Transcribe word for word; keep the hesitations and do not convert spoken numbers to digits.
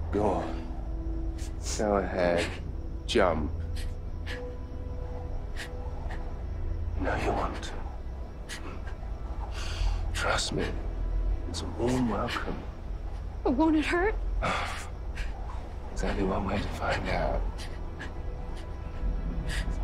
Go on. Go ahead. Jump. No, you want to. Trust me. It's a warm welcome. But won't it hurt? There's only one way to find out.